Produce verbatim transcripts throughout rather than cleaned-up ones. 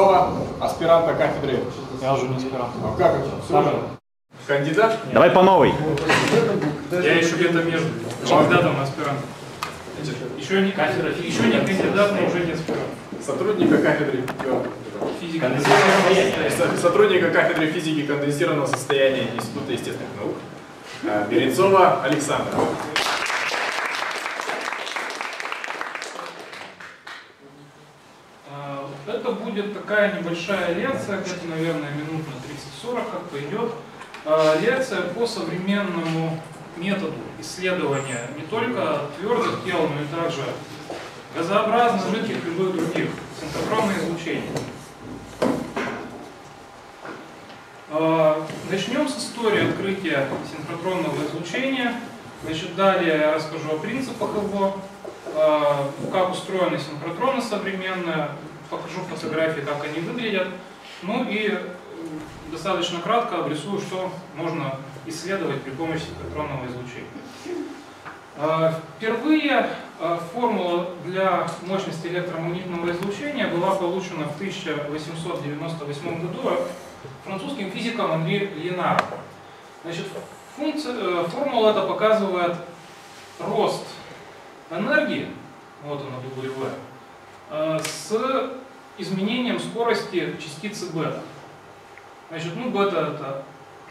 Аспиранта кафедры. Я уже не аспирант. А как это? Все кандидат? Давай по новой. Я еще где-то между кандидатом и аспирантом. Еще не кафедра, еще не кандидат, но уже не аспирант. Сотрудника кафедры Физика. Сотрудника кафедры физики конденсированного состояния Института естественных наук. Беренцова Александра. Это будет такая небольшая лекция, где-то, наверное, минут на тридцать-сорок, как пойдет. Лекция по современному методу исследования не только твердых тел, но и также газообразных, жидких, любых других, синхротронное излучение. Начнем с истории открытия синхротронного излучения. Значит, далее я расскажу о принципах его, как устроены синхротроны современные, покажу фотографии, как они выглядят. Ну и достаточно кратко обрисую, что можно исследовать при помощи синхротронного излучения. Впервые формула для мощности электромагнитного излучения была получена в тысяча восемьсот девяносто восьмом году французским физиком Анри Ленаром. Значит, функция, формула эта показывает рост энергии, вот она, W, с изменением скорости частицы бета. Значит, ну бета это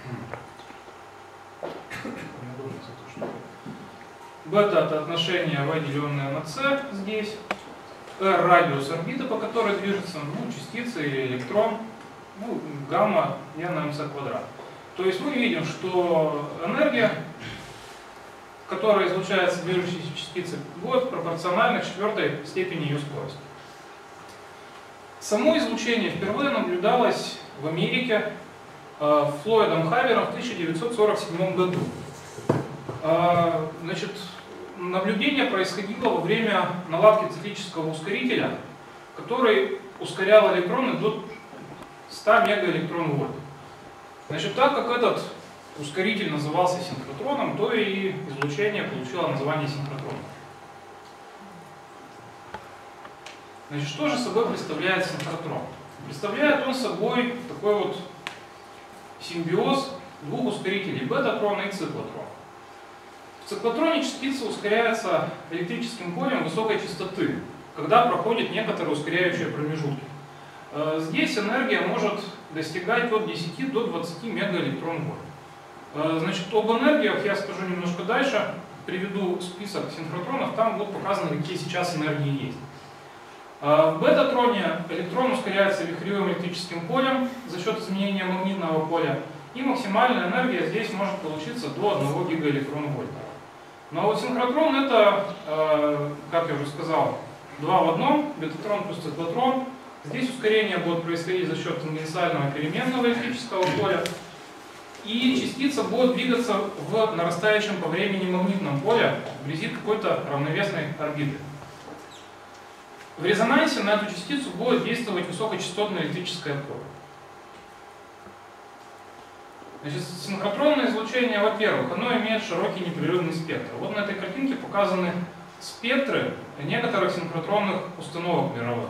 бета это отношение v деленное на c здесь, r радиус орбиты, по которой движется, ну, частица или электрон, ну, гамма e на mc квадрат. То есть мы видим, что энергия, которая излучается движущейся частицей, будет пропорциональна четвертой степени ее скорости. Само излучение впервые наблюдалось в Америке э, Флойдом Хавером в тысяча девятьсот сорок седьмом году. Э, значит, наблюдение происходило во время наладки циклического ускорителя, который ускорял электроны до ста мегаэлектрон-вольт. Значит, так как этот ускоритель назывался синхротроном, то и излучение получило название синхротрон. Значит, что же собой представляет синхротрон? Представляет он собой такой вот симбиоз двух ускорителей, бетатрона и циклотрона. В циклотроне частица ускоряется электрическим полем высокой частоты, когда проходит некоторые ускоряющие промежутки. Здесь энергия может достигать от десяти до двадцати мегаэлектрон-вольт. Значит, об энергиях я скажу немножко дальше, приведу список синхротронов, там будут показаны, какие сейчас энергии есть. В бета-троне электрон ускоряется вихревым электрическим полем за счет изменения магнитного поля, и максимальная энергия здесь может получиться до одного гигаэлектрон-вольта. Но вот синхротрон это, как я уже сказал, два в одном, бетатрон плюс циклотрон. Здесь ускорение будет происходить за счет тангенциального переменного электрического поля, и частица будет двигаться в нарастающем по времени магнитном поле вблизи какой-то равновесной орбиты. В резонансе на эту частицу будет действовать высокочастотное электрическое поле. Значит, синхротронное излучение, во-первых, оно имеет широкий непрерывный спектр. Вот на этой картинке показаны спектры некоторых синхротронных установок мировых.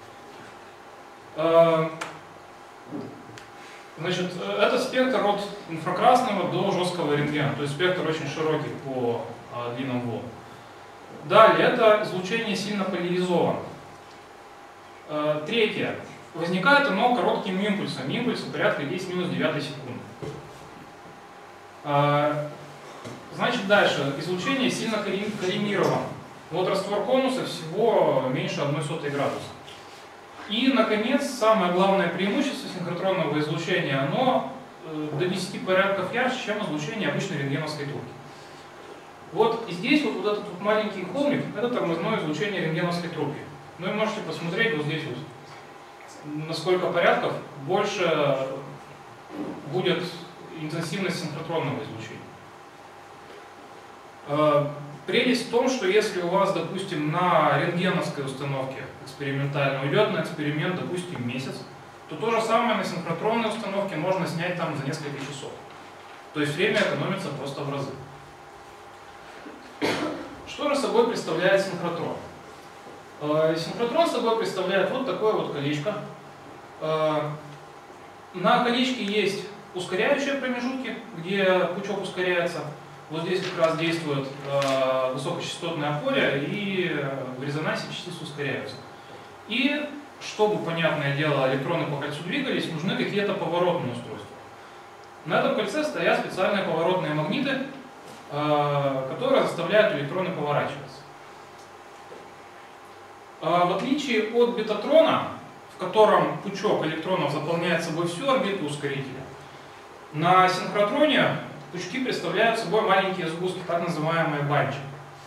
Значит, это спектр от инфракрасного до жесткого рентгена, то есть спектр очень широкий по длинам волн. Далее, это излучение сильно поляризовано. Третье. Возникает оно коротким импульсом, импульсом порядка десять минус девять секунды. Значит, дальше. Излучение сильно коллимировано. Вот раствор конуса всего меньше одной сотой градуса. И, наконец, самое главное преимущество синхротронного излучения, оно до десяти порядков ярче, чем излучение обычной рентгеновской трубки. Вот здесь вот, вот этот вот маленький холмик, это тормозное излучение рентгеновской трубки. Ну и можете посмотреть вот здесь вот, на сколько порядков больше будет интенсивность синхротронного излучения. Прелесть в том, что если у вас, допустим, на рентгеновской установке экспериментально уйдет на эксперимент, допустим, месяц, то то же самое на синхротронной установке можно снять там за несколько часов. То есть время экономится просто в разы. Что же собой представляет синхротрон? Синхротрон собой представляет вот такое вот колечко. На колечке есть ускоряющие промежутки, где пучок ускоряется. Вот здесь как раз действует высокочастотное поле, и в резонансе частицы ускоряются. И чтобы, понятное дело, электроны по кольцу двигались, нужны какие-то поворотные устройства. На этом кольце стоят специальные поворотные магниты, которые заставляют электроны поворачиваться. В отличие от бетатрона, в котором пучок электронов заполняет собой всю орбиту ускорителя, на синхротроне пучки представляют собой маленькие сгустки, так называемые банчи.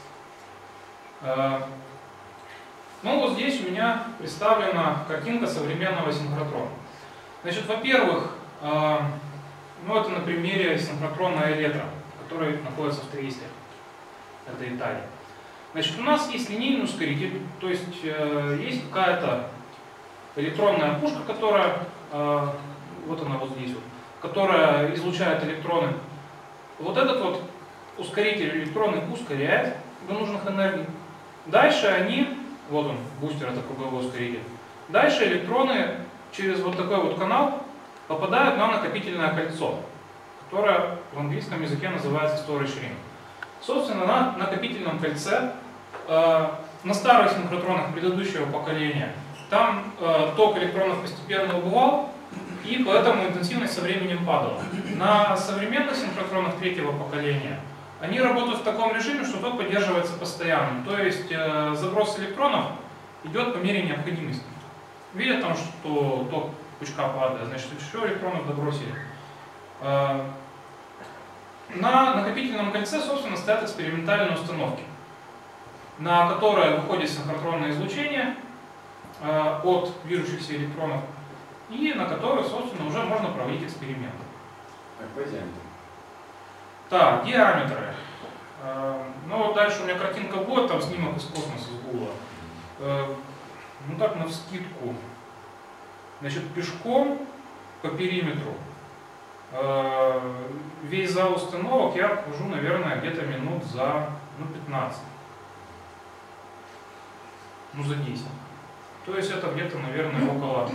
Ну вот здесь у меня представлена картинка современного синхротрона. Значит, во-первых, ну это на примере синхротрона Электро, который находится в Триесте, это Италия. Значит, у нас есть линейный ускоритель, то есть есть какая-то электронная пушка, которая, вот она вот здесь вот, которая излучает электроны. Вот этот вот ускоритель электроны ускоряет до нужных энергий. Дальше они, вот он, бустер, это круговой ускоритель. Дальше электроны через вот такой вот канал попадают на накопительное кольцо, которое в английском языке называется storage ring. Собственно, на накопительном кольце, э, на старых синхротронах предыдущего поколения, там э, ток электронов постепенно убывал, и поэтому интенсивность со временем падала. На современных синхротронах третьего поколения они работают в таком режиме, что ток поддерживается постоянным. То есть э, заброс электронов идет по мере необходимости. Видят там, что ток пучка падает, значит, еще электронов добросили. Э, на накопительном кольце, собственно, стоят экспериментальные установки, на которые выходит синхротронное излучение э, от движущихся электронов, и на которых, собственно, уже можно проводить эксперименты. Какой диаметр? Так, диаметры. Э, ну вот дальше у меня картинка будет, там снимок из космоса с Гугла. Э, ну так, навскидку. Значит, пешком по периметру э, весь зал установок я обхожу, наверное, где-то минут за ну, пятнадцать. Ну, за десять. То есть это где-то, наверное, около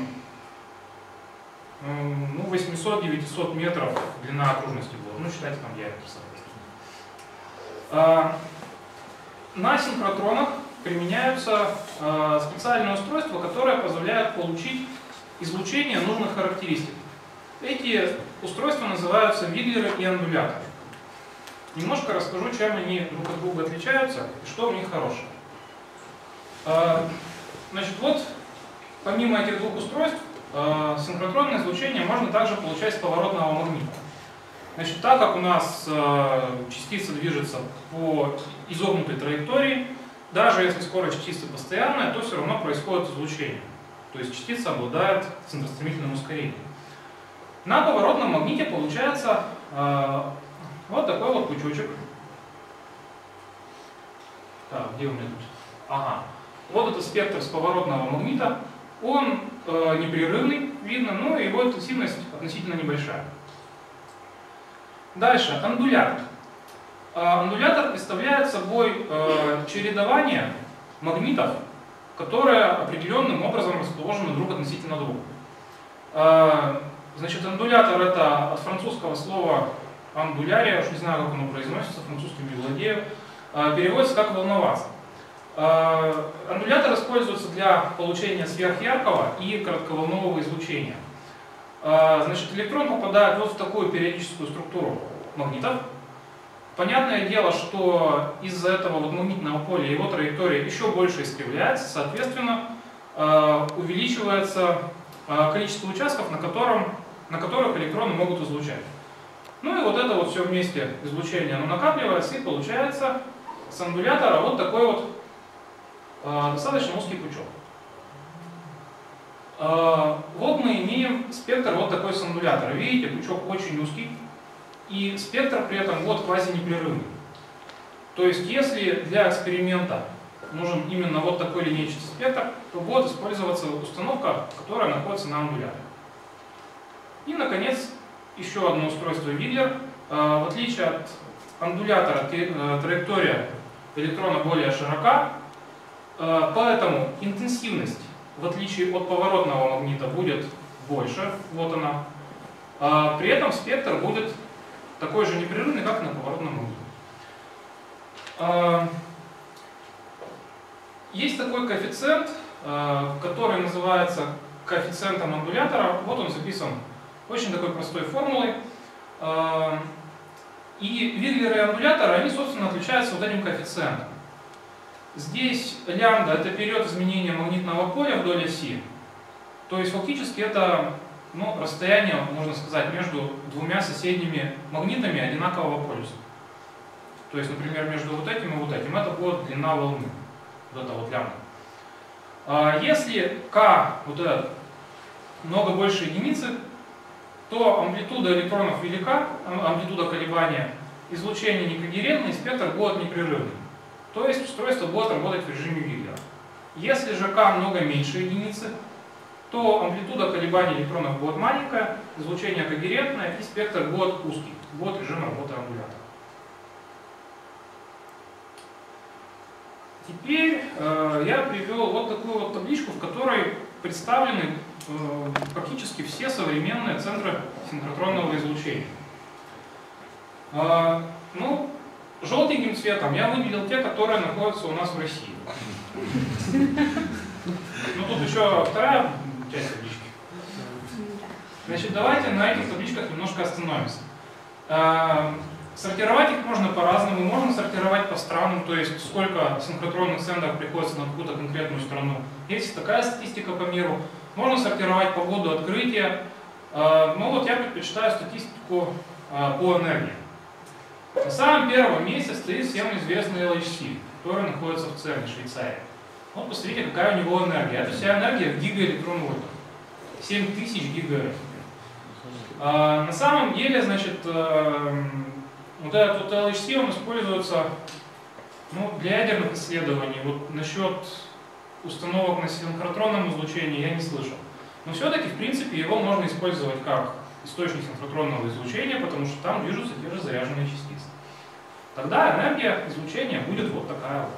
ну, восьмисот-девятисот метров длина окружности была. Ну, считайте там диаметр, соответственно. На синхротронах применяются специальные устройства, которые позволяют получить излучение нужных характеристик. Эти устройства называются виглеры и андуляторы. Немножко расскажу, чем они друг от друга отличаются и что в них хорошего. Значит, вот, помимо этих двух устройств, синхротронное излучение можно также получать с поворотного магнита. Значит, так как у нас частица движется по изогнутой траектории, даже если скорость частицы постоянная, то все равно происходит излучение. То есть частица обладает центростремительным ускорением. На поворотном магните получается вот такой вот пучочек. Так, где у меня тут? Ага. Вот это спектр с поворотного магнита. Он э, непрерывный, видно, но его интенсивность относительно небольшая. Дальше, андулятор. Э, андулятор представляет собой э, чередование магнитов, которые определенным образом расположены друг относительно друга. Э, значит, андулятор — это от французского слова андулярия, уж не знаю, как оно произносится, французским не владею, э, переводится как волноваться. Андулятор используется для получения сверхяркого и коротковолнового излучения. Значит, электрон попадает вот в такую периодическую структуру магнитов. Понятное дело, что из-за этого вот магнитного поля его траектория еще больше искривляется, соответственно, увеличивается количество участков, на, котором, на которых электроны могут излучать. Ну и вот это вот все вместе излучение, оно накапливается, и получается с андулятора вот такой вот достаточно узкий пучок. Вот мы имеем спектр вот такой с андулятора. Видите, пучок очень узкий, и спектр при этом вот квазинепрерывный. То есть, если для эксперимента нужен именно вот такой линейчатый спектр, то будет использоваться установка, которая находится на андуляторе. И, наконец, еще одно устройство Виглер. В отличие от андулятора, траектория электрона более широка, поэтому интенсивность, в отличие от поворотного магнита, будет больше, вот она. А при этом спектр будет такой же непрерывный, как на поворотном углу. А есть такой коэффициент, который называется коэффициентом ангулятора. Вот он записан очень такой простой формулой. И виглеры и ангуляторы, они, собственно, отличаются вот этим коэффициентом. Здесь лямбда – это период изменения магнитного поля вдоль оси. То есть фактически это, ну, расстояние, можно сказать, между двумя соседними магнитами одинакового полюса. То есть, например, между вот этим и вот этим. Это будет длина волны. Вот это вот лямбда. Если k вот это много больше единицы, то амплитуда электронов велика, амплитуда колебания, излучение некогерентное, спектр будет непрерывным. То есть устройство будет работать в режиме Виглера. Если же k много меньше единицы, то амплитуда колебаний электронов будет маленькая, излучение когерентное и спектр будет узкий, будет режим работы ангулятора. Теперь э, я привел вот такую вот табличку, в которой представлены э, практически все современные центры синхротронного излучения. Э, ну, желтеньким цветом я выделил те, которые находятся у нас в России. Ну тут еще вторая часть таблички. Значит, давайте на этих табличках немножко остановимся. Э, Сортировать их можно по-разному, можно сортировать по странам, то есть сколько синхротронных центров приходится на какую-то конкретную страну. Есть такая статистика по миру. Можно сортировать по году открытия, но вот я предпочитаю статистику по энергии. На самом первом месте стоит всем известный эл эйч си, который находится в ЦЕРНе, Швейцарии. Вот посмотрите, какая у него энергия. Это вся энергия в гигаэлектронвольтах. семь тысяч гигаэлектронвольтов. На самом деле, значит, вот этот вот эл эйч си, он используется, ну, для ядерных исследований. Вот насчет установок на синхротронном излучении я не слышал. Но все-таки, в принципе, его можно использовать как источник синхротронного излучения, потому что там движутся те же заряженные частицы. Тогда энергия излучения будет вот такая вот.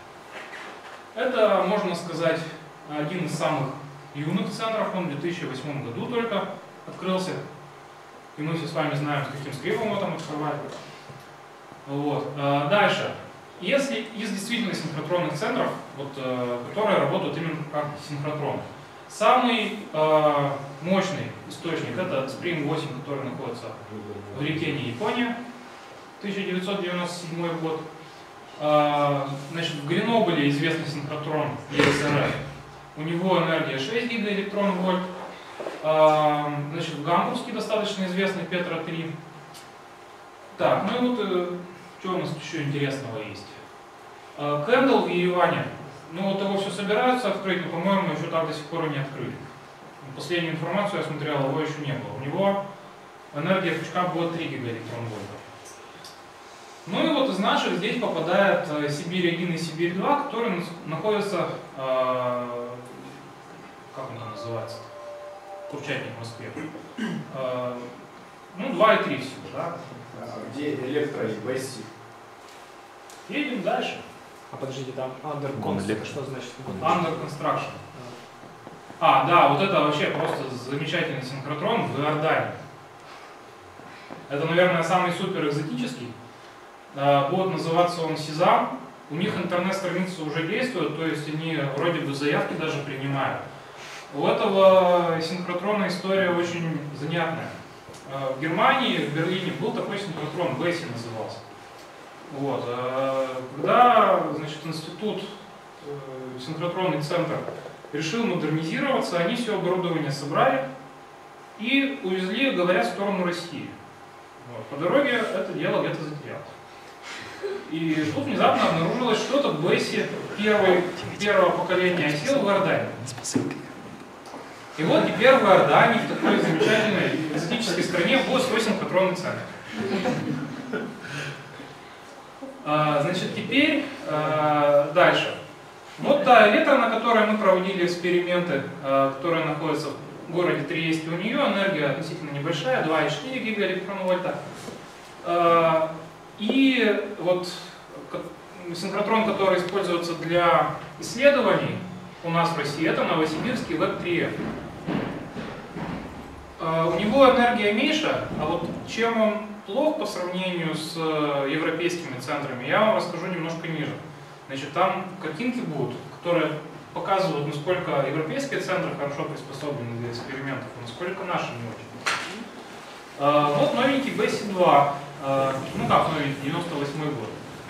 Это, можно сказать, один из самых юных центров. Он в две тысячи восьмом году только открылся. И мы все с вами знаем, с каким скрипом его там открывали. Вот. Дальше. Если из действительно синхротронных центров, вот, которые работают именно как синхротроны, самый э, мощный источник — это Спринг восемь, который находится в Рикене, Япония, тысяча девятьсот девяносто седьмой год. Э, значит, в Гренобле известный синхротрон и эс эр эф. У него энергия шесть гигаэлектронвольт. Э, значит, в Гамбургске достаточно известный Петра три. Так, ну и вот э, что у нас еще интересного есть? Э, Кэндл в Ереване. Ну вот его все собираются открыть, но, по-моему, еще так до сих пор и не открыли. Последнюю информацию я смотрел, его еще не было. У него энергия пучка будет три гигаэлектронвольта. Ну и вот из наших здесь попадает Сибирь один и Сибирь два, которые находятся, э, как он там называется, Курчатник в Москве. Э, ну, два и три всего, да? Где электро и бэсси? Едем дальше. А подождите, там under construction, что значит? Under construction. А, да, вот это вообще просто замечательный синхротрон в Иордании. Это, наверное, самый супер экзотический. Будет называться он Сезам. У них интернет-страницы уже действуют, то есть они вроде бы заявки даже принимают. У этого синхротрона история очень занятная. В Германии, в Берлине был такой синхротрон, бэсси назывался. Вот. Когда, значит, институт, синхротронный центр решил модернизироваться, они все оборудование собрали и увезли, говоря, в сторону России. Вот. По дороге это дело где-то затерялось. И тут внезапно обнаружилось, что этот бэсси первый, первого поколения осел в Иордании. И вот теперь в Иордании, в такой замечательной экзотической стране, будет свой синхротронный центр. А, значит, теперь а, дальше. Вот та электро, на которой мы проводили эксперименты, а, которая находится в городе Триесте, у нее энергия относительно небольшая, два и четыре гигаэлектронвольта. А, и вот синхротрон, который используется для исследований у нас в России, это новосибирский веб три эф. У него энергия меньше, а вот чем он плох по сравнению с европейскими центрами, я вам расскажу немножко ниже. Значит, там картинки будут, которые показывают, насколько европейские центры хорошо приспособлены для экспериментов, а насколько наши не очень. Вот новенький Бесси два, ну как новенький, девяносто восьмой год.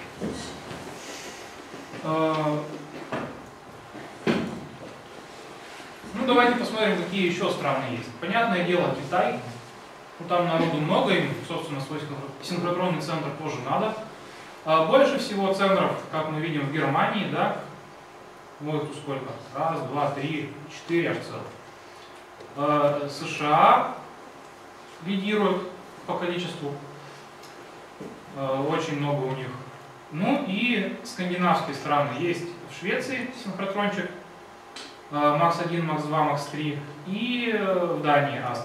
Ну, давайте посмотрим, какие еще страны есть. Понятное дело, Китай. Ну, там народу много, им, собственно, свой синхротронный центр тоже надо. А больше всего центров, как мы видим, в Германии, да. Вот тут сколько? Раз, два, три, четыре аж целых. А, США лидируют по количеству. А, очень много у них. Ну и скандинавские страны есть в Швеции синхротрончик. макс один, макс два, макс три и в Дании Астрид.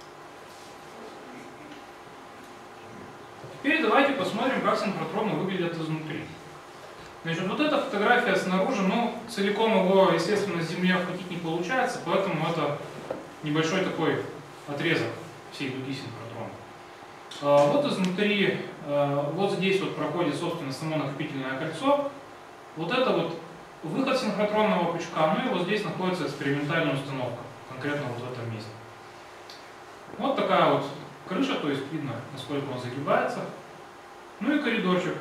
Теперь давайте посмотрим, как синхротроны выглядят изнутри. Значит, вот эта фотография снаружи, ну, целиком его, естественно, с Земли охватить не получается, поэтому это небольшой такой отрезок всей дуги синхротрона. Вот изнутри, вот здесь вот проходит, собственно, само накопительное кольцо. Вот это вот выход синхротронного пучка, ну и вот здесь находится экспериментальная установка, конкретно вот в этом месте. Вот такая вот крыша, то есть видно, насколько он загибается. Ну и коридорчик,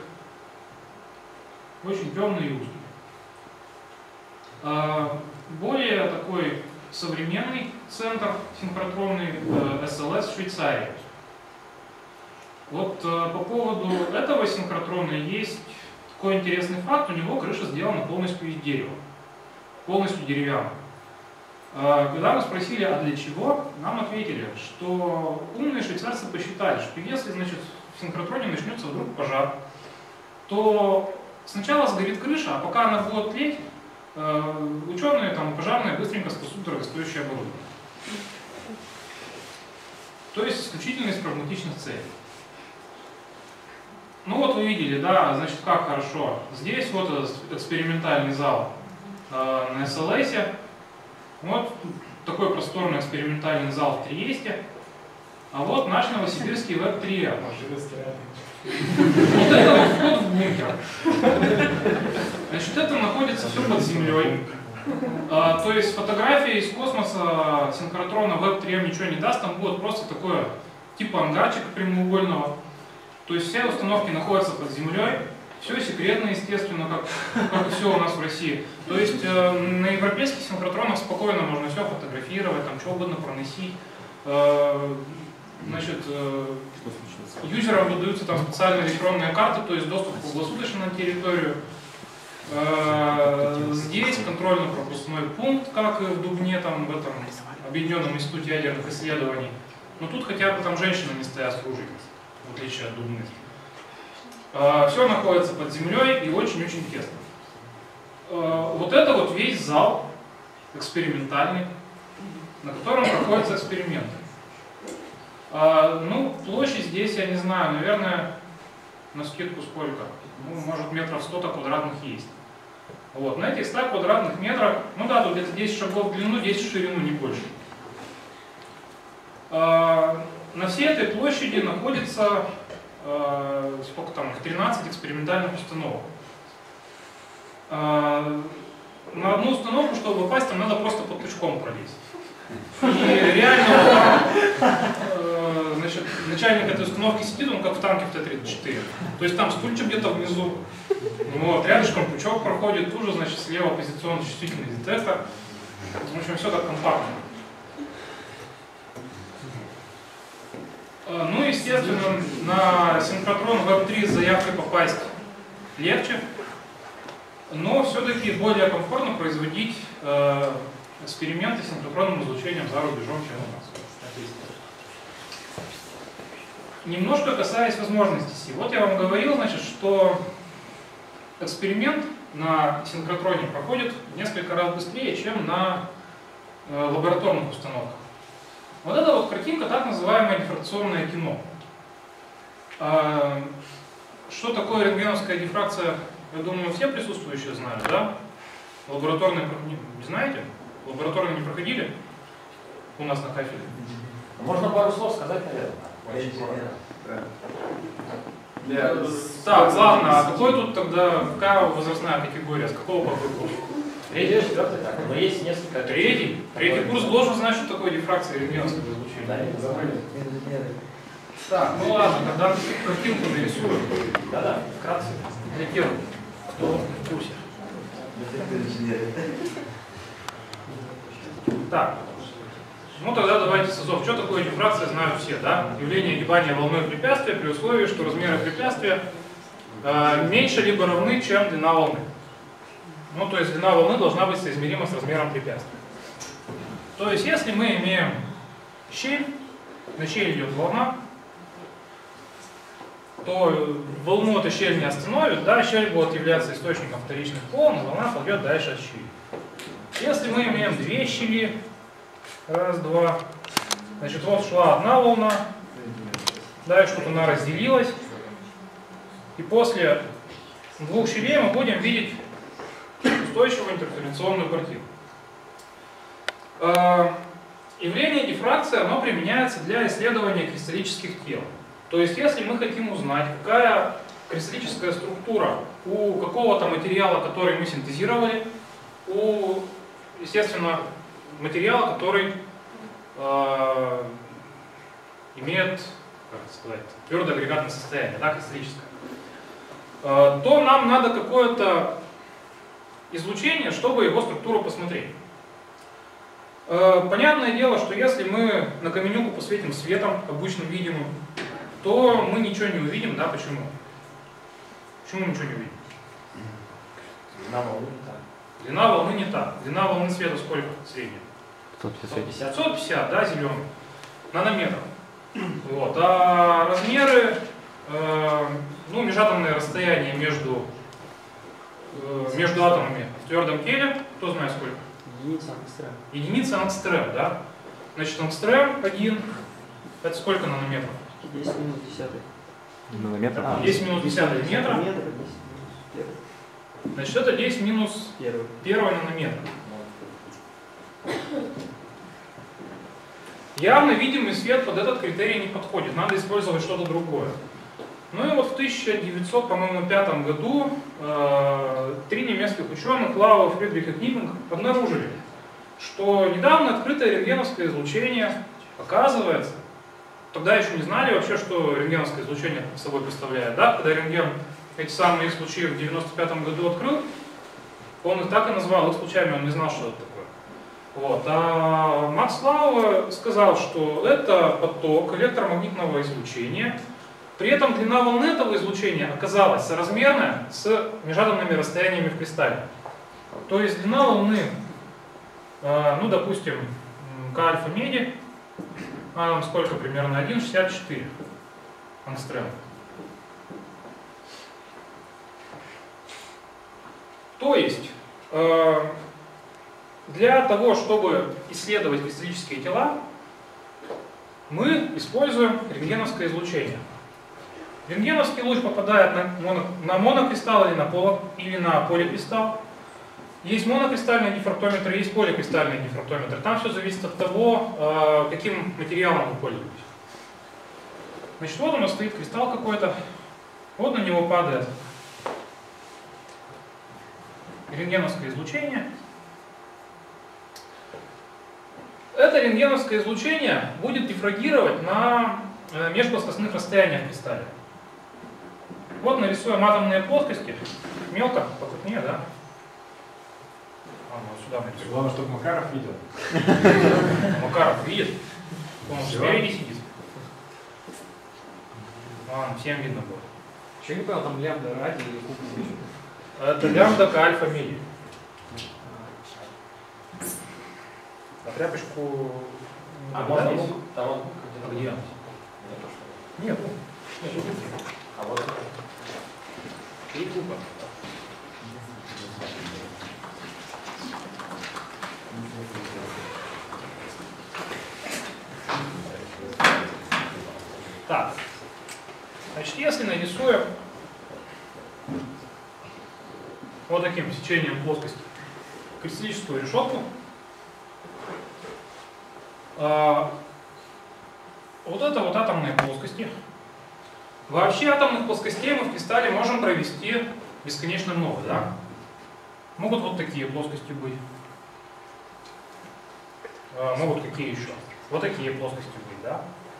очень темный и узкий. Более такой современный центр синхротронный эс эл эс в Швейцарии. Вот по поводу этого синхротрона есть такой интересный факт, у него крыша сделана полностью из дерева, полностью деревянная. Когда мы спросили, а для чего, нам ответили, что умные швейцарцы посчитали, что если, значит, в синхротроне начнется вдруг пожар, то сначала сгорит крыша, а пока она будет тлеть, ученые, там, пожарные быстренько спасут дорогостоящее оборудование. То есть исключительно из прагматичных целей. Ну вот вы видели, да, значит, как хорошо. Здесь вот экспериментальный зал э, на эс эл эс. Вот такой просторный экспериментальный зал в Триесте. А вот наш новосибирский веб три. Вот это вот вход в бункер. Значит, это находится все под землей. А, то есть фотография из космоса синхротрона веб три ничего не даст, там будет просто такое типа ангарчика прямоугольного. То есть все установки находятся под землей, все секретно, естественно, как, как и все у нас в России. То есть э, на европейских синхротронах спокойно можно все фотографировать, там что угодно проносить. Э, значит, э, юзерам выдаются там специальные электронные карты, то есть доступ круглосуточно на территорию. Э, здесь контрольно-пропускной пункт, как и в Дубне, там, в этом Объединенном институте ядерных исследований. Но тут хотя бы там женщины не стоят служить, в отличие от Дубны. Все находится под землей и очень-очень тесно. Вот это вот весь зал экспериментальный, на котором проходятся эксперименты. Ну, площадь здесь, я не знаю, наверное, на скидку сколько? Ну, может, метров сто квадратных есть. Вот, на этих ста квадратных метрах, ну да, тут где-то десять шагов в длину, десять в ширину, не больше. На всей этой площади находится, э, сколько там, тринадцать экспериментальных установок. Э, на одну установку, чтобы попасть, там надо просто под тычком пролезть. И реально, э, значит, начальник этой установки сидит, он как в танке в Т тридцать четыре. То есть там стульчик где-то внизу. Вот, рядышком пучок проходит, тут же, значит, слева позиционно-чувствительный детектор. В общем, все так компактно. Ну, естественно, на синхротрон веб три с заявкой попасть легче, но все-таки более комфортно производить э, эксперименты с синхротронным излучением за рубежом, чем у нас. Немножко касаясь возможностей. Вот я вам говорил, значит, что эксперимент на синхротроне проходит в несколько раз быстрее, чем на э, лабораторных установках. Вот эта вот картинка, так называемое дифракционное кино. А, что такое рентгеновская дифракция, я думаю, все присутствующие знают, да? Лабораторные не знаете? Лабораторные не проходили у нас на кафедре? Можно пару слов сказать, наверное. Для... Так, ладно, а какой тут тогда, какая возрастная категория, с какого по какому? Третий, четвертый, так. Но есть несколько. Третий? Третий курс должен знать, что такое дифракция рентгеновского излучения. Да, нет, забыли. Так, ну ладно, тогда картинку нарисую. Да-да, вкратце. Для тех, кто в курсе. Так, ну тогда давайте с азов. Что такое дифракция, знают все, да? Явление гибания волной препятствия при условии, что размеры препятствия э, меньше либо равны, чем длина волны. Ну, то есть длина волны должна быть соизмерима с размером препятствия. То есть, если мы имеем щель, на щель идет волна, то волну эта щель не остановит, да, щель будет являться источником вторичных волн, и волна пойдет дальше от щели. Если мы имеем две щели, раз, два, значит, вот шла одна волна, дальше вот она разделилась, и после двух щелей мы будем видеть устойчивую интерференционную картину. Явление дифракции, оно применяется для исследования кристаллических тел. То есть, если мы хотим узнать, какая кристаллическая структура у какого-то материала, который мы синтезировали, у, естественно, материала, который э, имеет, как сказать, твердое агрегатное состояние, да, кристаллическое, э, то нам надо какое-то излучение, чтобы его структуру посмотреть. Э, понятное дело, что если мы на каменюку посветим светом, обычным видимым, то мы ничего не увидим, да, почему? Почему ничего не увидим? Длина волны не так. Длина волны не так. Длина волны света сколько средняя? сто пятьдесят. пятьсот пятьдесят, да, зеленый. Нанометров. Вот. А размеры, э, ну, межатомное расстояние между, э, между атомами в твердом теле, кто знает сколько? Единица ангстрем. Единица ангстрем, да? Значит, ангстрем один, это сколько нанометров? десять минус десятый. Нанометров? А, десять минус десятый метра. Метр, десять минус первый. Значит, это десять минус Первый. первый нанометр. Явно видимый свет под этот критерий не подходит, надо использовать что-то другое. Ну и вот в тысяча девятьсот пятом году э, три немецких ученых, Лау, Фридрих и Книпинг, обнаружили, что недавно открытое рентгеновское излучение, оказывается, тогда еще не знали вообще, что рентгеновское излучение собой представляет, да? Когда рентген эти самые их лучи в девяносто пятом году открыл, он их так и назвал их лучами, он не знал, что это такое. Вот. А Макс Лау сказал, что это поток электромагнитного излучения. При этом длина волны этого излучения оказалась соразмерная с межатомными расстояниями в кристалле. То есть длина волны, ну допустим, к-альфа меди, а сколько примерно? один целых шестьдесят четыре ангстрем. То есть для того, чтобы исследовать кристаллические тела, мы используем рентгеновское излучение. Рентгеновский луч попадает на, моно, на монокристалл или на, поло, или на поликристалл. Есть монокристальный дифрактометр, есть поликристальный дифрактометр. Там все зависит от того, каким материалом вы пользуетесь. Значит, вот у нас стоит кристалл какой-то, вот на него падает рентгеновское излучение. Это рентгеновское излучение будет дифрагировать на межплоскостных расстояниях в кристалле. Вот нарисуем атомные плоскости. Мелко, покрупнее, да? А, вот сюда нарисуем. Главное, чтобы Макаров видел. Макаров видит. Он спереди сидит. Ладно, всем видно будет. Еще не понял, там лямбда ради или куб? Это лямбда к альфа меди. А тряпочку... А, можно вот есть? там он. А где она? Нет. Нет. А вот. И куба. Так. Значит, если нарисуем вот таким сечением плоскости кристаллическую решетку, Вот это вот атомные плоскости. Вообще атомных плоскостей мы в кристалле можем провести бесконечно много, да? Могут вот такие плоскости быть. А, могут какие еще? Вот такие плоскости быть, да?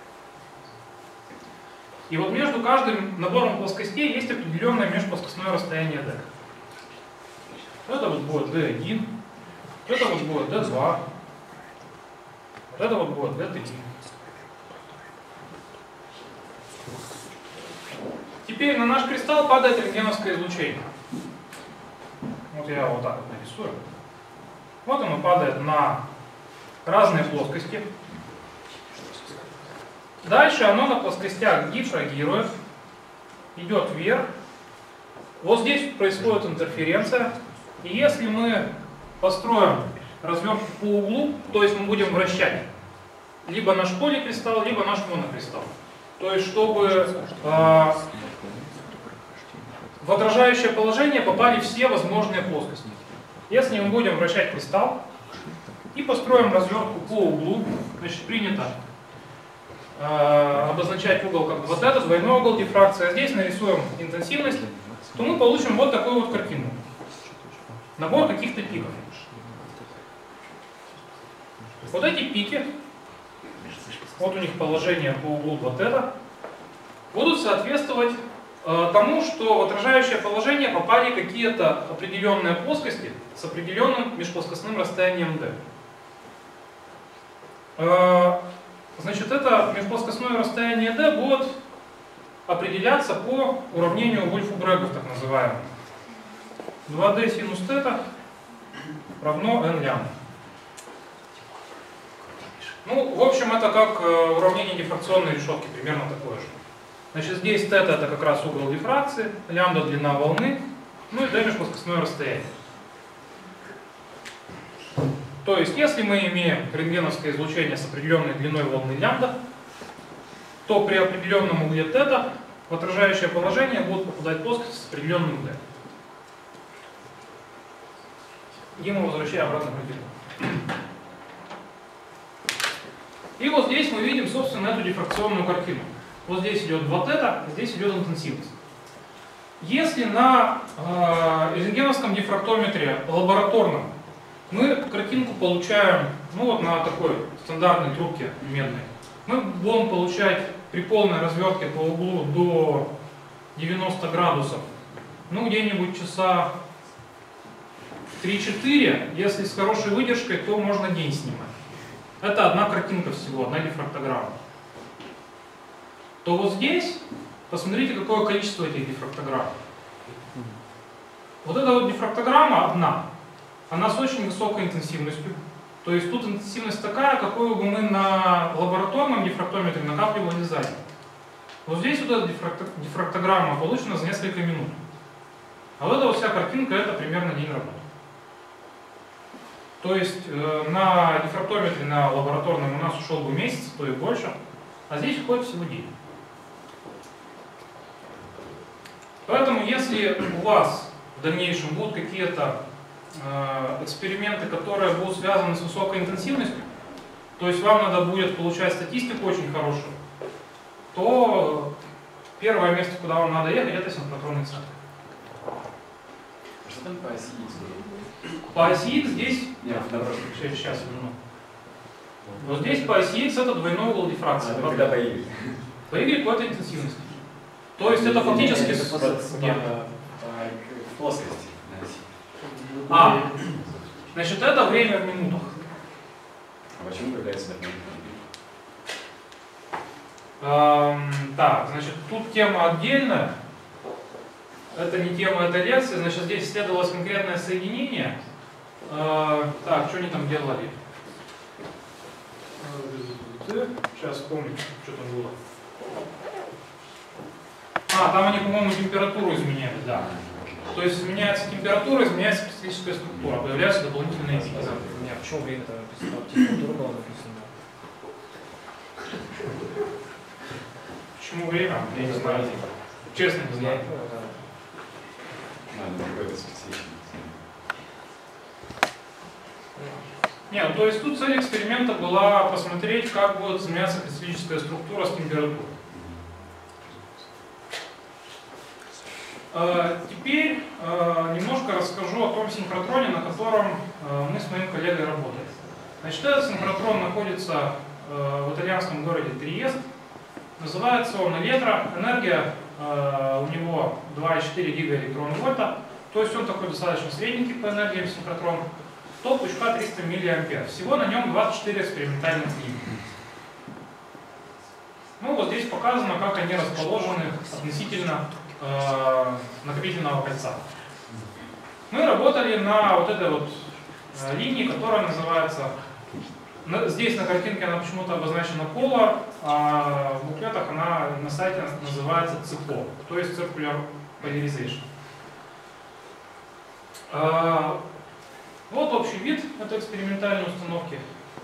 И вот между каждым набором плоскостей есть определенное межплоскостное расстояние d. Это вот будет ди один, это вот будет ди два, вот это вот будет ди три. Теперь на наш кристалл падает рентгеновское излучение. Вот я вот так вот нарисую. Вот оно падает на разные плоскости. Дальше оно на плоскостях дифрагирует, идет вверх. Вот здесь происходит интерференция. И если мы построим развертку по углу, то есть мы будем вращать либо наш поликристалл, либо наш монокристалл. То есть чтобы э, в отражающее положение попали все возможные плоскости. Если мы будем вращать кристалл и построим развертку по углу, значит принято э, обозначать угол как вот этот, двойной угол дифракции, а здесь нарисуем интенсивность, то мы получим вот такую вот картину. Набор каких-то пиков. Вот эти пики, вот у них положение по углу вот это, будут соответствовать э, тому, что в отражающее положение попали какие-то определенные плоскости с определенным межплоскостным расстоянием d. Э, значит, это межплоскостное расстояние d будет определяться по уравнению Вольфу-Брегов, так называемому. два дэ синус тета равно n лямбда. Ну, в общем, это как уравнение дифракционной решетки, примерно такое же. Значит, здесь тета это как раз угол дифракции, лямбда длина волны, ну и d межплоскостное расстояние. То есть, если мы имеем рентгеновское излучение с определенной длиной волны лямбда, то при определенном угле тета в отражающее положение будут попадать плоскости с определенным d. И мы возвращаем обратно к картину. И вот здесь мы видим, собственно, эту дифракционную картину. Вот здесь идет два тета, здесь идет интенсивность. Если на э, рентгеновском дифрактометре лабораторном мы картинку получаем, ну вот на такой стандартной трубке медной, мы будем получать при полной развертке по углу до девяноста градусов, ну где-нибудь часа три-четыре, если с хорошей выдержкой, то можно день снимать. Это одна картинка всего, одна дифрактограмма. То вот здесь, посмотрите, какое количество этих дифрактограмм. Вот эта вот дифрактограмма одна, она с очень высокой интенсивностью. То есть тут интенсивность такая, какую бы мы на лабораторном дифрактометре накапливали за день. Вот здесь вот эта дифрактограмма получена за несколько минут. А вот эта вот вся картинка, это примерно день работы. То есть э, на дифрактометре, на лабораторном у нас ушел бы месяц, то и больше, а здесь уходит всего день. Поэтому если у вас в дальнейшем будут какие-то э, эксперименты, которые будут связаны с высокой интенсивностью, то есть вам надо будет получать статистику очень хорошую, то первое место, куда вам надо ехать, это синхротронный центр. Что там по оси Х? По оси Х здесь... Нет, наоборот. Сейчас, ну. Вот здесь по оси Х это двойной угол дифракции. А, когда по Y? По Y это интенсивность. То есть это фактически... Нет, это по- Нет. по- по плоскости на оси. А, значит, это время в минутах. А почему появляется такой? Эм, так, значит, тут тема отдельная. Это не тема этой лекции. Значит, здесь исследовалось конкретное соединение. Э, так, что они там делали? Сейчас вспомню, что там было. А, там они, по-моему, температуру изменяли, да. То есть изменяется температура, изменяется кристаллическая структура, появляются дополнительные пики. Нет, почему время-то написано? Температура была написана. Почему время? Я не знаю. Честно не знаю. Надо какой-то специфичный. Нет, то есть тут цель эксперимента была посмотреть, как будет изменяться кристаллическая структура с температурой. Теперь немножко расскажу о том синхротроне, на котором мы с моим коллегой работаем. Значит, этот синхротрон находится в итальянском городе Триест. Называется он Электро. Энергия у него два и четыре гигаэлектронвольта. То есть он такой достаточно средненький по энергиям синхротрон. Ток пучка триста миллиампер. Всего на нем двадцать четыре экспериментальных линии. Ну вот здесь показано, как они расположены относительно э, накопительного кольца. Мы работали на вот этой вот э, линии, которая называется, на, здесь на картинке она почему-то обозначена Polar, а в буклетах она на сайте называется ЦИПО, то есть Circular Polarization. Э, вот общий вид этой экспериментальной установки.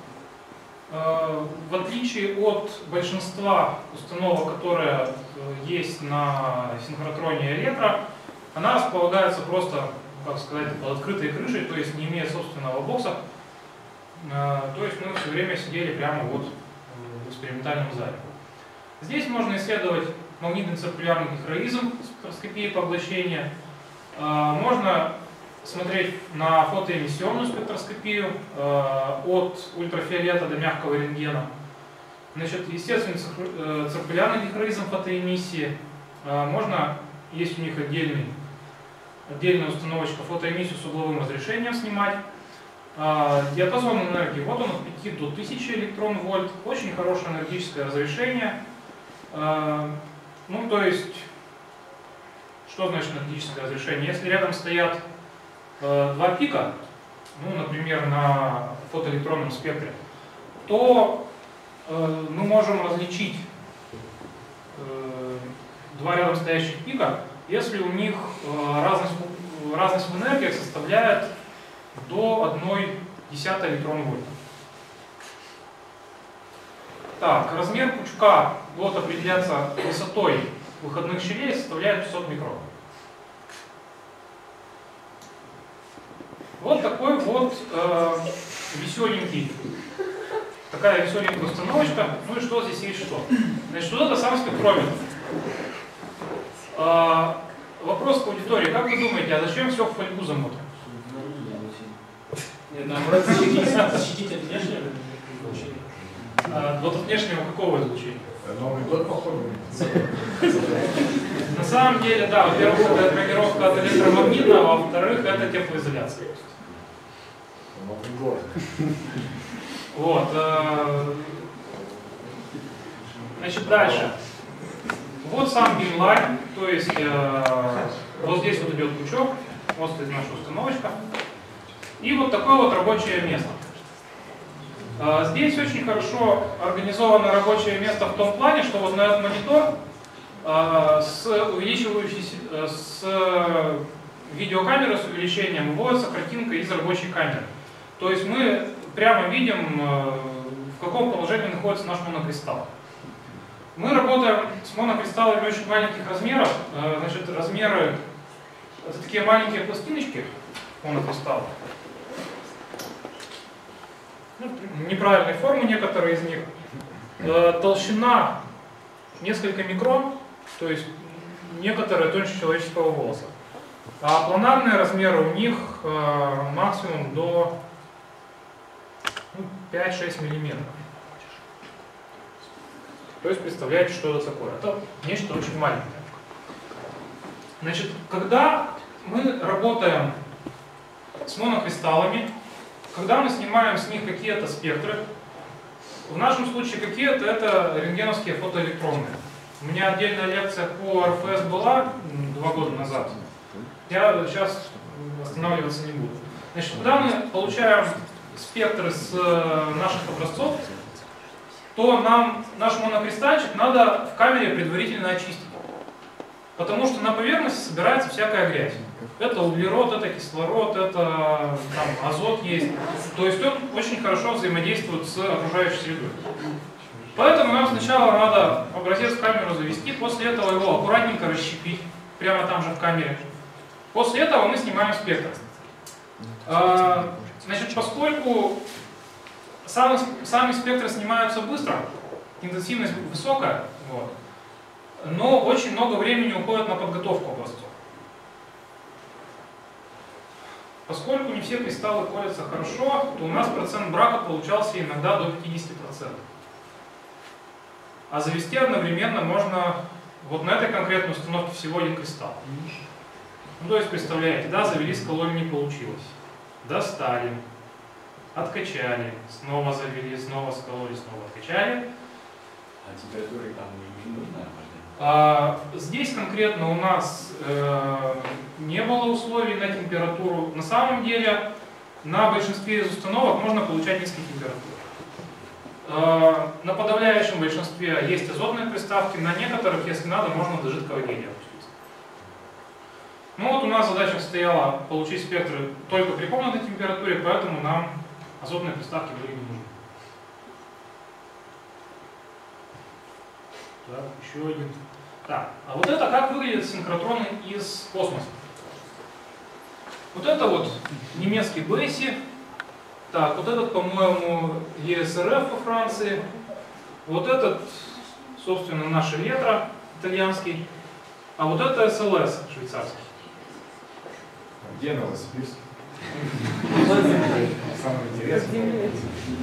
В отличие от большинства установок, которые есть на синхротроне Электро, она располагается просто, как сказать, под открытой крышей, то есть не имея собственного бокса. То есть мы все время сидели прямо вот в экспериментальном зале. Здесь можно исследовать магнитный циркулярный гидроизм спектроскопии поглощения. Можно смотреть на фотоэмиссионную спектроскопию э, от ультрафиолета до мягкого рентгена. Значит, естественно, циркулярный гидроизм фотоэмиссии. Э, можно, есть у них отдельный, отдельная установочка фотоэмиссию с угловым разрешением снимать. Э, диапазон энергии, вот он от пяти до тысячи электрон-вольт. Очень хорошее энергетическое разрешение. Э, ну, то есть, что значит энергетическое разрешение? Если рядом стоят два пика, ну, например, на фотоэлектронном спектре, то э, мы можем различить э, два рядом стоящих пика, если у них э, разность, разность в энергиях составляет до одной десятой электрон-вольта. Так, размер пучка будет определяться высотой выходных щелей, составляет пятьсот микрон. Вот такой вот э, веселенький, такая веселенькая установочка. Ну и что здесь есть что? Значит, вот это сам спектрометр. Э, вопрос к аудитории. Как вы думаете, а зачем все в фольгу замотано? Нет, наоборот, защитить от внешнего излучения. А, вот от внешнего какого излучения? Новый год, походу. На самом деле, да, во-первых, это тренировка от электромагнитного, а во-вторых, это теплоизоляция. Новый год. Вот. Э, значит, дальше. Вот сам бимлайн, то есть э, вот здесь вот идет пучок, вот стоит наша установочка. И вот такое вот рабочее место. Э, здесь очень хорошо организовано рабочее место в том плане, что вот на этот монитор э, с увеличивающейся, э, с видеокамеры с увеличением выводится картинка из рабочей камеры. То есть мы прямо видим, в каком положении находится наш монокристалл. Мы работаем с монокристаллами очень маленьких размеров. Значит, размеры — это такие маленькие пластиночки монокристаллов. Ну, неправильной формы некоторые из них. Толщина несколько микрон, то есть некоторые тоньше человеческого волоса. А планарные размеры у них максимум до пять-шесть миллиметров. То есть представляете, что это такое? Это нечто очень маленькое. Значит, когда мы работаем с монокристаллами, когда мы снимаем с них какие-то спектры, в нашем случае какие-то это рентгеновские фотоэлектронные. У меня отдельная лекция по эр эф эс была два года назад. Я сейчас останавливаться не буду. Значит, когда мы получаем спектры с наших образцов, то нам наш монокристальчик надо в камере предварительно очистить. Потому что на поверхности собирается всякая грязь. Это углерод, это кислород, это там, азот есть. То есть он очень хорошо взаимодействует с окружающей средой. Поэтому нам сначала надо образец в камеру завести, после этого его аккуратненько расщепить, прямо там же в камере. После этого мы снимаем спектр. Значит, поскольку сами, сами спектры снимаются быстро, интенсивность высокая, вот, но очень много времени уходит на подготовку образцов. Поскольку не все кристаллы колятся хорошо, то у нас процент брака получался иногда до пятидесяти процентов. А завести одновременно можно вот на этой конкретной установке всего один кристалл. Ну, то есть, представляете, да, завели, скололи, не получилось. Достали, откачали, снова завели, снова скололи, снова откачали. А температуры там не нужно? А, здесь конкретно у нас э, не было условий на температуру. На самом деле, на большинстве из установок можно получать низкие температуры. Э, на подавляющем большинстве есть азотные приставки, на некоторых, если надо, можно до жидкого гелия опуститься. Ну вот у нас задача стояла получить спектры только при комнатной температуре, поэтому нам азотные приставки были не нужны. Так, еще один. Так, а вот это как выглядят синхротроны из космоса. Вот это вот немецкий Бесси. Так, вот этот, по-моему, и эс эр эф во Франции. Вот этот, собственно, наш Ветра итальянский. А вот это эс эл эс швейцарский. Где Новосибирск? Самое интересное.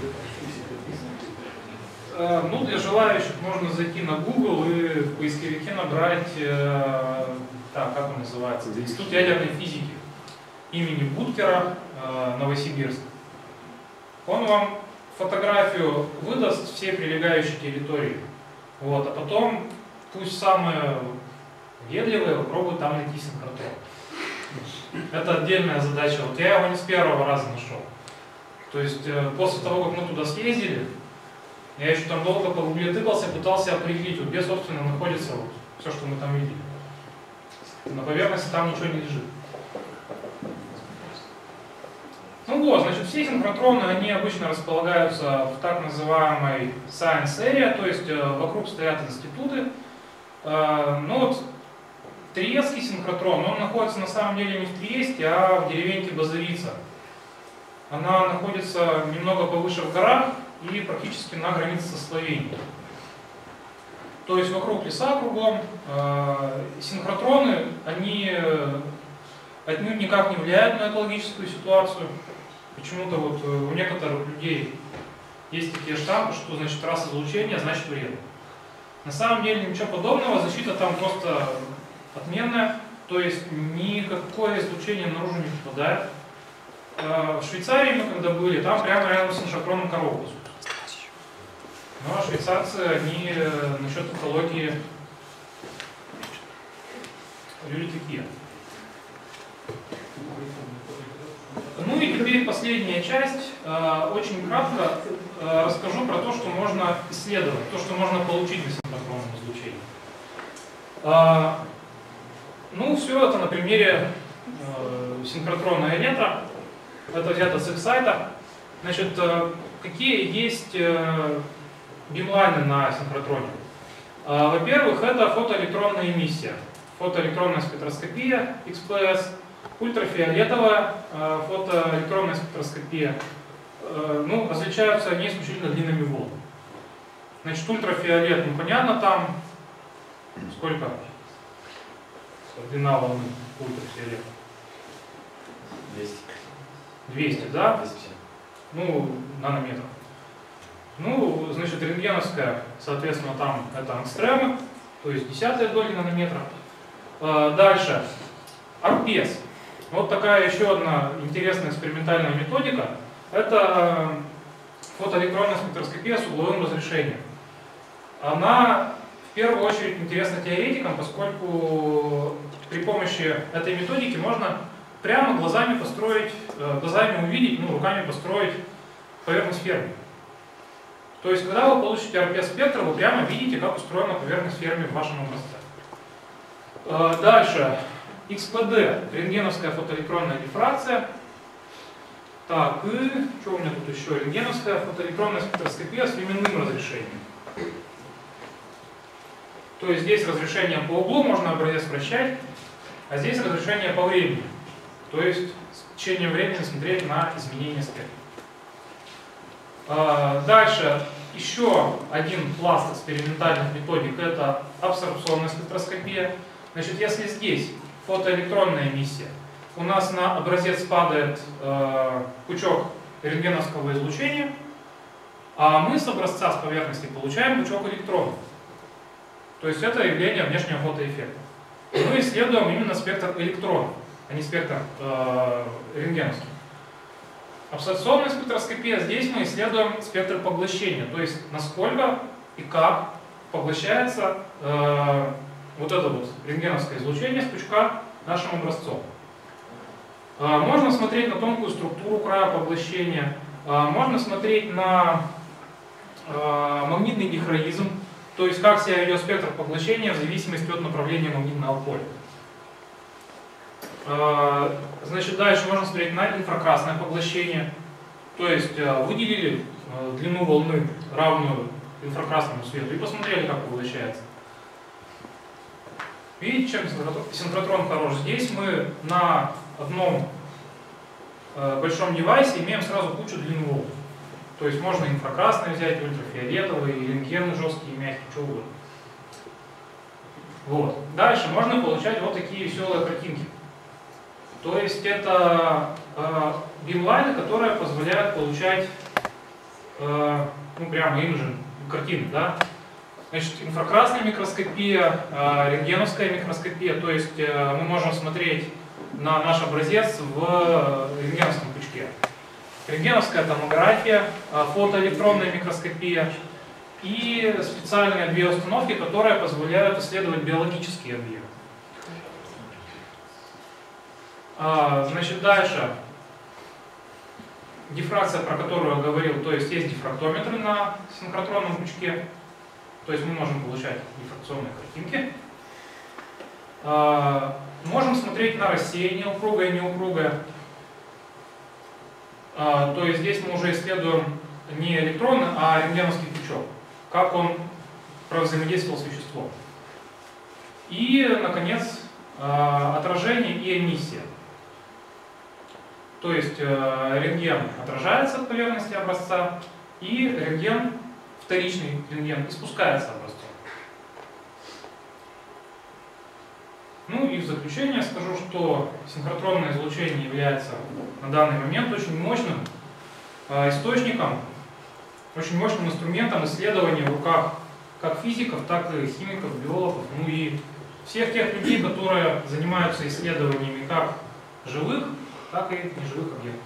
Ну, для желающих можно зайти на Google и в поисковике набрать, э, так, как он называется, Институт ядерной физики имени Буткера, э, Новосибирск. Он вам фотографию выдаст всей прилегающей территории. Вот, а потом пусть самые въедливые попробуют там найти синхротрон. Это отдельная задача. Вот я его не с первого раза нашел. То есть э, после того, как мы туда съездили, я еще там долго по гугле тыкался, пытался определить, вот где, собственно, находится вот все, что мы там видели. На поверхности там ничего не лежит. Ну вот, значит, все синхротроны, они обычно располагаются в так называемой Science Area, то есть э, вокруг стоят институты. Э, ну вот, Триестский синхротрон, он находится на самом деле не в Триесте, а в деревеньке Базовица. Она находится немного повыше в горах и практически на границе со Словенией. То есть вокруг леса кругом. Э, синхротроны, они отнюдь никак не влияют на экологическую ситуацию. Почему-то вот у некоторых людей есть такие штампы, что значит раз излучение, значит вредно. На самом деле ничего подобного, защита там просто отменная, то есть никакое излучение наружу не попадает. В Швейцарии мы когда были, там прямо рядом с синхротронным коробкой. Ну а швейцарцы, они насчет экологии люди такие. Ну и теперь последняя часть. Очень кратко расскажу про то, что можно исследовать, то, что можно получить на синхротронном излучении. Ну, все это на примере синхротронного электро. Это взято с их сайта. Значит, какие есть бимлайны на синхротроне? Во-первых, это фотоэлектронная эмиссия, фотоэлектронная спектроскопия икс пи эс, ультрафиолетовая фотоэлектронная спектроскопия. Ну, различаются они исключительно длинными волнами. Значит, ультрафиолет, ну понятно, там сколько? Длина волны ультрафиолета? двести. двести, да? двести пятьдесят. Ну, нанометров. Ну, значит, рентгеновская, соответственно, там это ангстремы, то есть десятые доли нанометра. Дальше. Арпес. Вот такая еще одна интересная экспериментальная методика. Это фотоэлектронная спектроскопия с угловым разрешением. Она в первую очередь интересна теоретикам, поскольку при помощи этой методики можно прямо глазами построить, глазами увидеть, ну, руками построить поверхность фермы. То есть, когда вы получите арпес-спектр, вы прямо видите, как устроена поверхность фермы в вашем образце. Дальше. икс пи ди, рентгеновская фотоэлектронная дифракция. Так, и что у меня тут еще? Рентгеновская фотоэлектронная спектроскопия с временным разрешением. То есть здесь разрешение по углу, можно образец вращать, а здесь разрешение по времени. То есть с течением времени смотреть на изменения спектра. А, дальше еще один пласт экспериментальных методик — это абсорбционная спектроскопия. Значит, если здесь фотоэлектронная эмиссия, у нас на образец падает э, пучок рентгеновского излучения, а мы с образца, с поверхности, получаем пучок электронов. То есть это явление внешнего фотоэффекта. И мы исследуем именно спектр электронов, а не спектр э, рентгеновский. Абсорбционная спектроскопия, здесь мы исследуем спектр поглощения, то есть насколько и как поглощается э, вот это вот рентгеновское излучение с пучка нашим образцом. Э, можно смотреть на тонкую структуру края поглощения, э, можно смотреть на э, магнитный дихроизм, то есть как себя ведет спектр поглощения в зависимости от направления магнитного поля. Значит, дальше можно смотреть на инфракрасное поглощение. То есть выделили длину волны, равную инфракрасному свету, и посмотрели, как поглощается. Видите, чем синхротрон хорош? Здесь мы на одном большом девайсе имеем сразу кучу длин волн. То есть можно инфракрасное взять, ультрафиолетовый, рентген жесткий, мягкий, что угодно. Вот. Дальше можно получать вот такие веселые картинки. То есть это э, бимлайны, которые позволяют получать э, ну, прямо имиджи, картины. Да? Значит, инфракрасная микроскопия, э, рентгеновская микроскопия, то есть э, мы можем смотреть на наш образец в рентгеновском пучке. Рентгеновская томография, э, фотоэлектронная микроскопия и специальные две установки, которые позволяют исследовать биологические объекты. Значит, дальше дифракция, про которую я говорил, то есть есть дифрактометры на синхротронном пучке, то есть мы можем получать дифракционные картинки. Можем смотреть на рассеяние упругое и неупругое, то есть здесь мы уже исследуем не электроны, а рентгеновский пучок, как он взаимодействовал с веществом. И, наконец, отражение и эмиссия. То есть э, рентген отражается от поверхности образца, и рентген, вторичный рентген, испускается образцом. Ну и в заключение скажу, что синхротронное излучение является на данный момент очень мощным э, источником, очень мощным инструментом исследования в руках как физиков, так и химиков, биологов, ну и всех тех людей, которые занимаются исследованиями как живых, так и неживых объектов.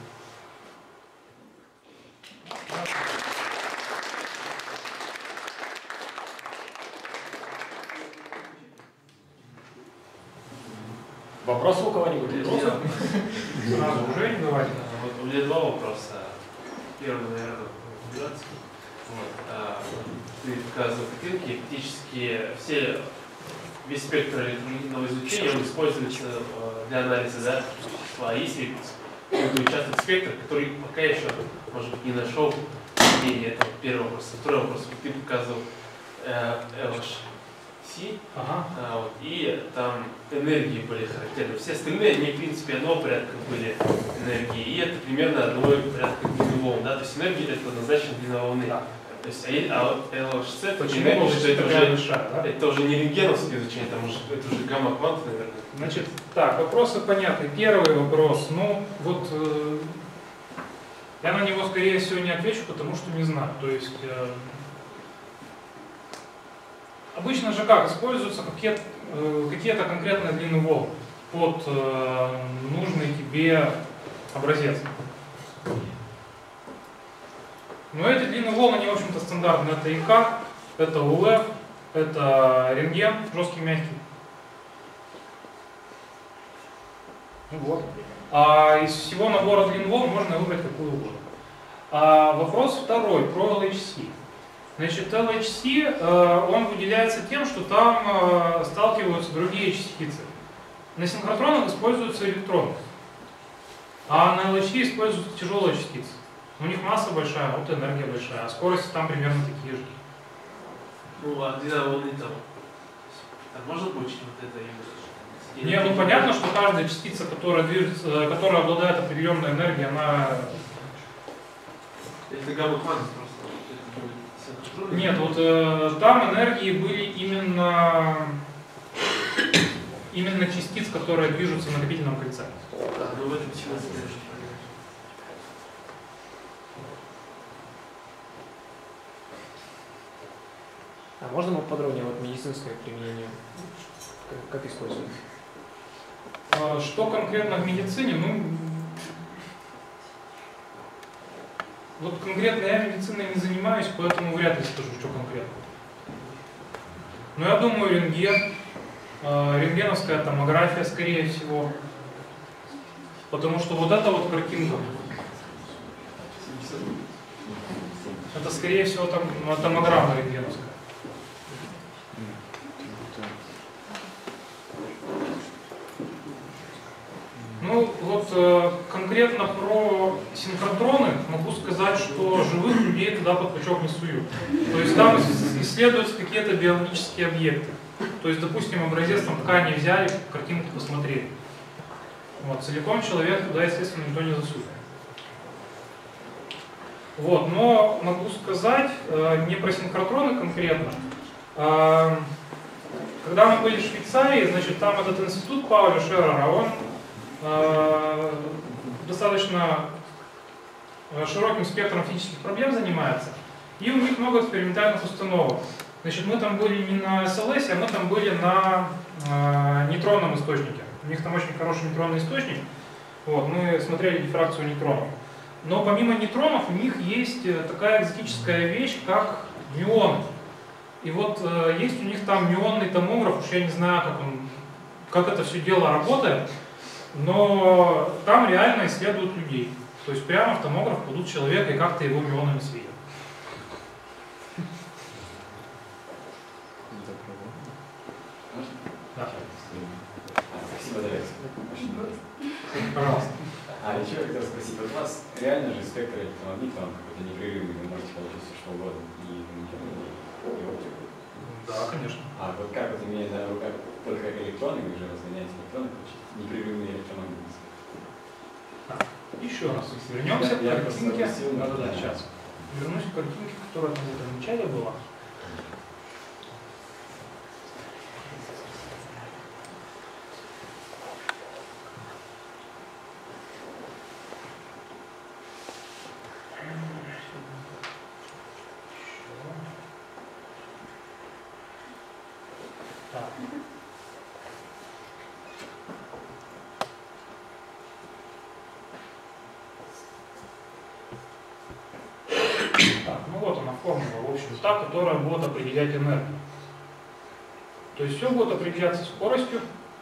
Вопросы у кого-нибудь? Вопросы? Сразу уже не давайте. Вот у меня два вопроса. Первый, наверное, дурацкий. Вот, а, ты показывал картинки, фактически все, весь спектр электромагнитного излучения он используется для анализа, да, вещества. А если какой-то участок спектра, который пока еще, может быть, не нашел мнение, это первый вопрос. Второй вопрос, ты показывал э, эл эйч си, Ага. а, вот, и там энергии были характерны. Все остальные, они, в принципе, одного порядка были энергии, и это примерно одного порядка длины волн, да, то есть энергия это однозначно длина волны. Да. То есть, а вот эл эйч си это Почему энергия, что это уже, большая, да? это уже не рентгеновское изучение, там уже, это уже гамма-кванты, наверное. Значит, так, вопросы понятны. Первый вопрос, ну, вот э, я на него, скорее всего, не отвечу, потому что не знаю. То есть, э, обычно же как, используются какие-то э, какие-то конкретные длины волн под э, нужный тебе образец. Но эти длины волн, они, в общем-то, стандартные. Это ИК, это УФ, это рентген, жесткий, мягкий. Ну вот. А из всего набора длин волн можно выбрать какую угодно. А вопрос второй, про эл эйч си. Значит, эл эйч си, э, он выделяется тем, что там э, сталкиваются другие частицы. На синхротронах используются электроны, а на эл эйч си используются тяжелые частицы. У них масса большая, вот энергия большая, а скорости там примерно такие же. Ну, а длина волны там, там можно получить вот это именно? Не, ну понятно, что каждая частица, которая движется, которая обладает определенной энергией, она Это гамма-кванты просто. Это будет синхротрон. Нет, вот э, там энергии были именно, именно частиц, которые движутся в накопительном кольце. Да, но в этом смысле. А можно поподробнее вот медицинское применение? Как, как используют? Э, Что конкретно в медицине? Ну, вот конкретно я медициной не занимаюсь, поэтому вряд ли скажу, что конкретно. Но я думаю, рентген, э, рентгеновская томография, скорее всего. Потому что вот эта вот картинка, это, скорее всего, там ну, томограмма рентгеновская. Ну, вот э, конкретно про синхротроны могу сказать, что живых людей туда под пучок не суют. То есть там исследуются какие-то биологические объекты. То есть, допустим, образец там ткани взяли, картинку посмотрели. Вот, целиком человек туда, естественно, никто не засует. Вот, но могу сказать, э, не про синхротроны конкретно. Э, когда мы были в Швейцарии, значит, там этот институт Пауля Шеррера, он э, достаточно широким спектром физических проблем занимается. И у них много экспериментальных установок. Значит, мы там были не на эс эл эс, а мы там были на э, нейтронном источнике. У них там очень хороший нейтронный источник. Вот, мы смотрели дифракцию нейтронов. Но помимо нейтронов у них есть такая экзотическая вещь, как мюоны. И вот э, есть у них там мюонный томограф, уж я не знаю, как, он, как это все дело работает, но там реально исследуют людей. То есть прямо в томограф кладут человека и как-то его мюонами светят. Да. Спасибо, Дарья. Пожалуйста. А еще я хотел спросить, вот у вас реально же спектр электромагнитов, он какой-то непрерывный, вы можете получить все что угодно, и и оптику. Да, конечно. А вот как вот имея на руках только электроны, вы же разгоняете электроны, получить непрерывный электромагнитизм. Еще раз вернемся к Я- я картинке. просто спросил, Да, да, да, да. сейчас. Вернусь к картинке, которая там где-то в начале была. Так. Так, ну вот она формула, в общем, та, которая будет определять энергию. То есть все будет определяться скоростью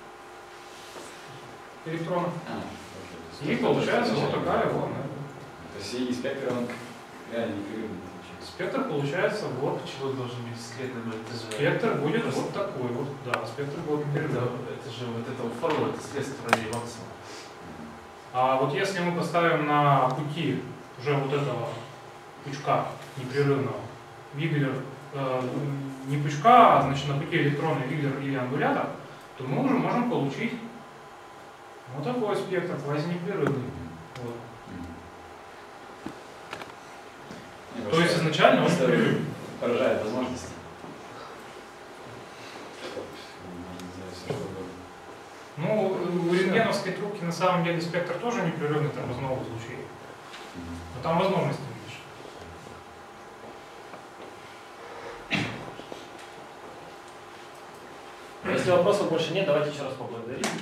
электронов. А, окей. И получается вот такая вот энергия. То есть и спектр, он реально непрерывный получается. Спектр получается вот. Почему должен быть исследователь? Это же- Спектр будет Просто- вот такой вот. Да, спектр будет Это, непрерывный. это же вот эта вот формула, это следствие равнее максимума. А вот если мы поставим на пути уже вот этого пучка непрерывного Виглер, э, не пучка, а значит на пути электронный Виглер или ангулятор, то мы уже можем получить вот такой спектр, квазинепрерывный. Вот. Мне То просто- есть изначально он просто непрерывный. поражает возможности. Можно сделать всё, что угодно. Ну, у рентгеновской трубки на самом деле спектр тоже непрерывный тормозного излучения. Но там возможности меньше. Если вопросов больше нет, давайте еще раз поблагодарим.